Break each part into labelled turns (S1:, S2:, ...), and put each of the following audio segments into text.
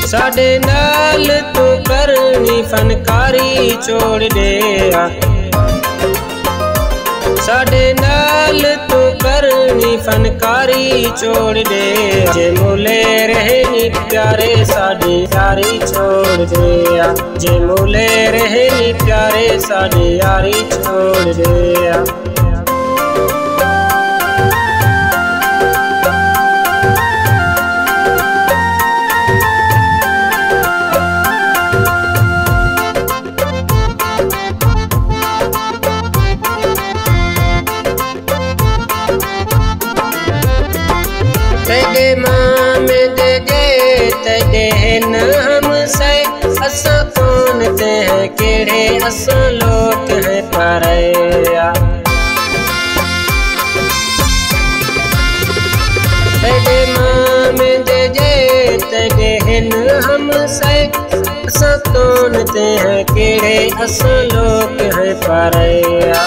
S1: साडे नाल तू करनी फनकारी छोड़ दे। साडे नाल तू करनी फनकारी छोड़ दे। जे मुले रहनी प्यारे साडी यारी छोड़ दे। जे मुले रहनी प्यारे साडी यारी छोड़ दे। तेरे माँ में दे गए तेरे न हमसे असा कौन ते हैं केड़े असा लोग हैं परया। तेरे माँ में दे गए तेरे न हमसे असा कौन ते हैं केड़े असा लोग हैं परया।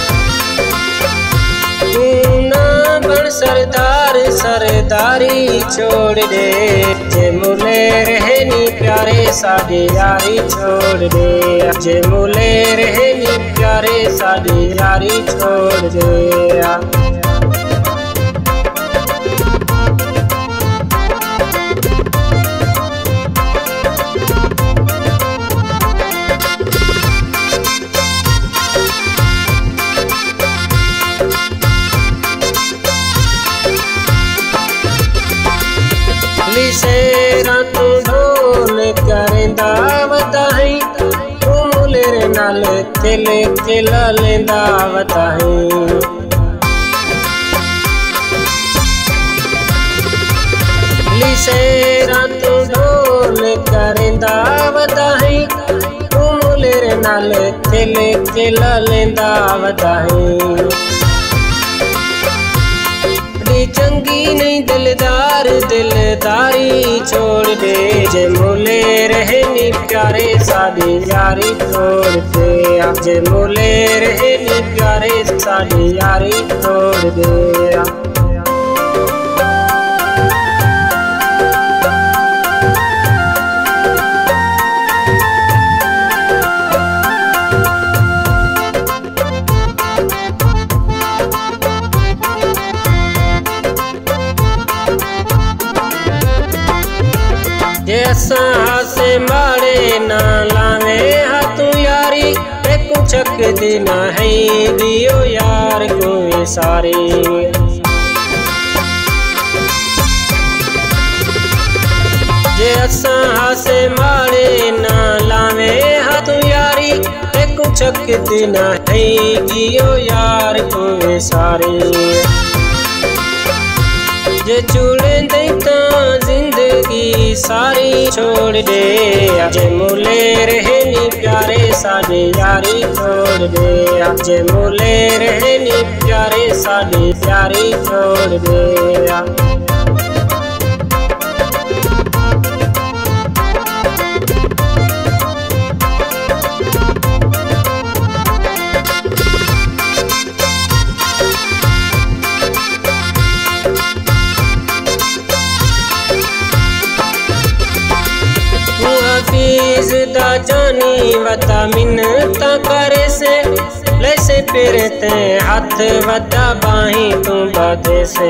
S1: सरदार सरदारी छोड़ दे। जे मुले रहनी प्यारे साडी यारी छोड़ दे। जे मुले रहनी प्यारे साडी यारी छोड़ दे। शेरा तू ढोल करेंदा वताही तू मुलेरे नाल खेले खेला लेंदा वताही। शेरा तू ढोल करेंदा वताही तू मुलेरे नाल खेले खेला लेंदा वताही। चंगी नहीं दिलदार दिलदारी छोड़ दे। जे मुले रहनी प्यारे साडी यारी छोड़ दे। जे मुले रहनी प्यारे साडी यारी छोड़ दे। जे असां से माड़े ना लावे हाथू यारी एक चक दिन है दियो यार कोई सारी। जे असां से माड़े ना लावे हाथू यारी एक चक दिन है दियो यार कोई सारी। जे चूड़े दे तो जिंदगी सारी छोड़ दे। जे मुले रहनी प्यारे साडी यारी छोड़ दे। जे मुले रहनी प्यारे साडी यारी छोड़ दे। दा जानी वता मिन्नता करे से लैसे फिरते हाथ वता बाही तू बाधे से।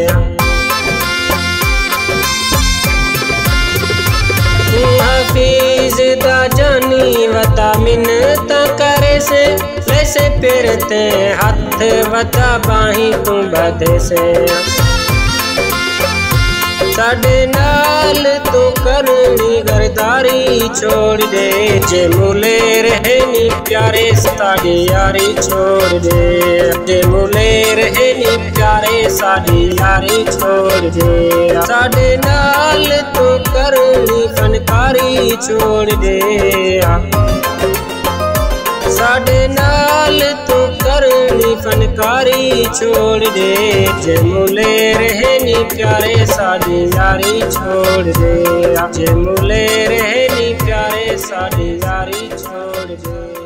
S1: हफीज दा जानी वता मिन्नता करे से लैसे फिरते हाथ वता बाही तू बाधे से। साडे नाल तू करनी गरदारी छोड़ दे। जे मुले रहनी प्यारे साडी यारी छोड़ दे। जे मुले रहनी प्यारे साडी यारी छोड़ दे। साडे नाल तू करनी फनकारी छोड़ दे। साडे नाल तू करनी फनकारी छोड़ दे। जे मुले रहनी प्यारे साडी यारी छोड़ दे। जे मुले रहनी प्यारे साडी यारी छोड़ दे।